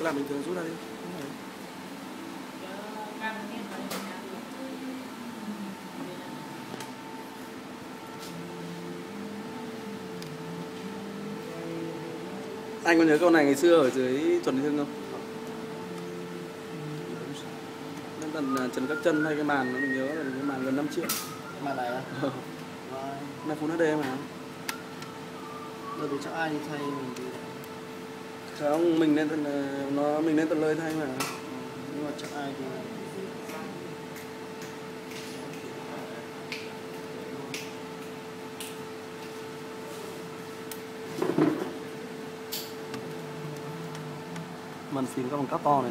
cứ làm bình thường, rút ra đi. Anh có nhớ câu này ngày xưa ở dưới Chuẩn Hưng không? Tận Trần Các Chân hay cái màn nó mình nhớ là cái màn gần 5 triệu. Màn này á? Này Full HD mà. Rồi thì chắc ai đi thay mình đi. Không, mình lên tận lời thay mà. Nhưng mà chắc ai đi. Màn phím có bằng cáp to này.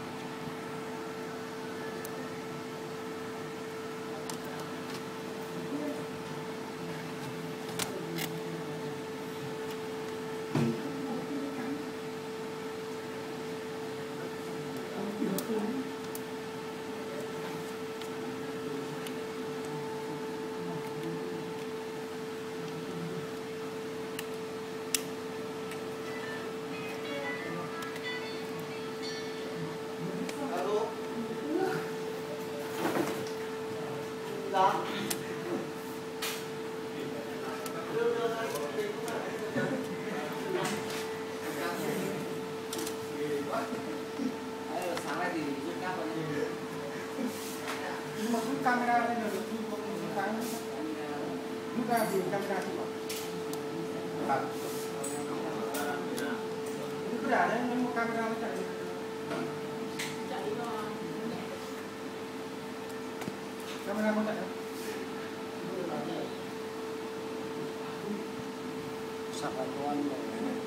Sáng nay thì rút cáp vào đây. Nhưng mà rút camera lên là được thu cái rút ra thì camera chụp ạ. Cứ để đấy, nếu một camera nó chạy camera có chạy không? Sạc vào đồ ăn rồi.